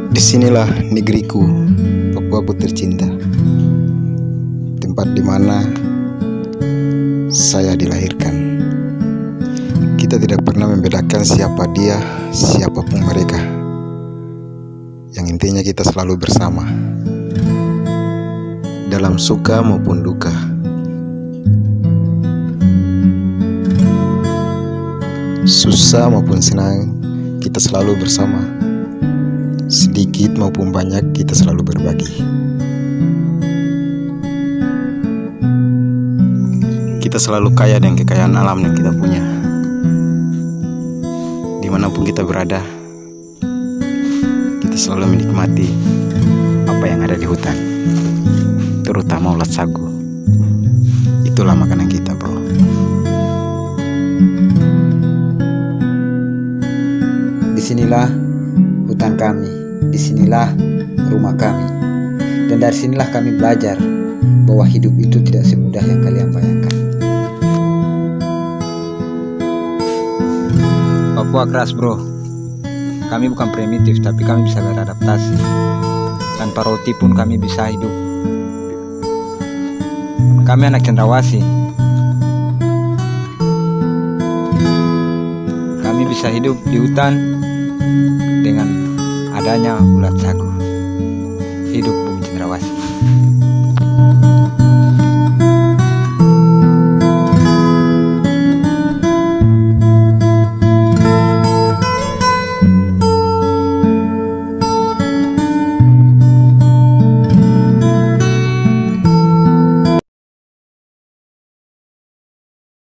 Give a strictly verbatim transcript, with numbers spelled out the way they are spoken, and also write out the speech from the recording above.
Disinilah negeriku, Papuaku tercinta, tempat di mana saya dilahirkan. Kita tidak pernah membedakan siapa dia, siapapun mereka. Yang intinya kita selalu bersama, dalam suka maupun duka. Susah maupun senang, kita selalu bersama. Sedikit maupun banyak, kita selalu berbagi. Kita selalu kaya dengan kekayaan alam yang kita punya. Dimanapun kita berada, kita selalu menikmati apa yang ada di hutan, terutama ulat sagu. Itulah makanan kita, bro. Disinilah hutan kami, disinilah rumah kami, dan dari sinilah kami belajar bahwa hidup itu tidak semudah yang kalian bayangkan. Papua keras, bro. Kami bukan primitif, tapi kami bisa beradaptasi. Tanpa roti pun kami bisa hidup. Kami anak cendrawasih. Kami bisa hidup di hutan dengan adanya ulat sagu. Hidup